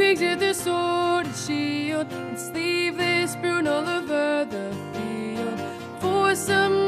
to the sword and shield, and sleeveless Bruno over the field. For some